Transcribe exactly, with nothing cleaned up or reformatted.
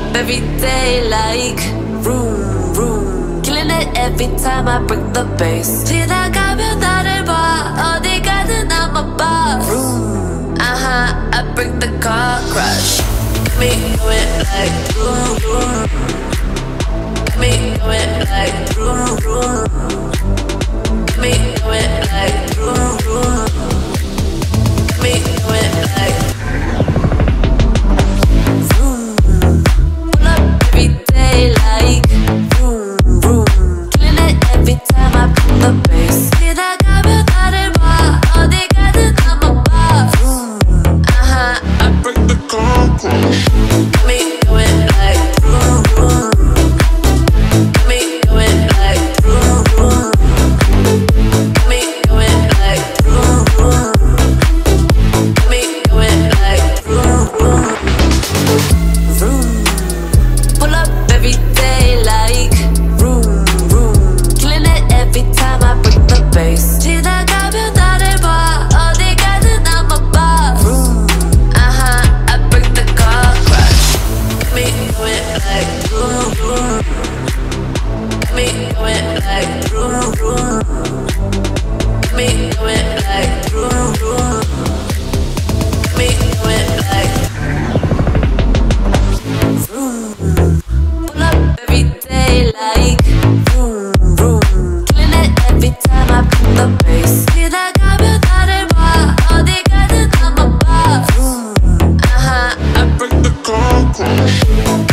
every day like vroom, vroom. Killing it every time I break the bass. 지나가면 나를 봐. 어디 가든 I'm a boss. Vroom, uh-huh, I break the car crash. Got me going like vroom, vroom. Got me going like vroom, vroom. Got me going like vroom, vroom. Got me going like vroom. Pull up every day like vroom, vroom. Killing it every time I put the bass. 지나가면 나를 봐. 어디 가든 I'm a boss. Vroom, uh-huh, I break the car crash. Got me going like vroom, vroom. Got me going like vroom, vroom. Got me going like vroom, vroom. Got me going like vroom, vroom. Vroom. Pull up every day like vroom, vroom. Killing it every time I break the bass. 지나가면 나를 봐. 어디 가든 I'm a boss. Vroom, uh-huh, I break the car crash. Got me going like vroom, vroom. Got me going like vroom, vroom. Got me going like vroom, vroom. Got me going like vroom. Pull up every day like vroom, vroom. Killing it every time I put the bass. 지나가면 나를 봐. 어디 가든 I'm a boss. Vroom, uh-huh, I break the car crash.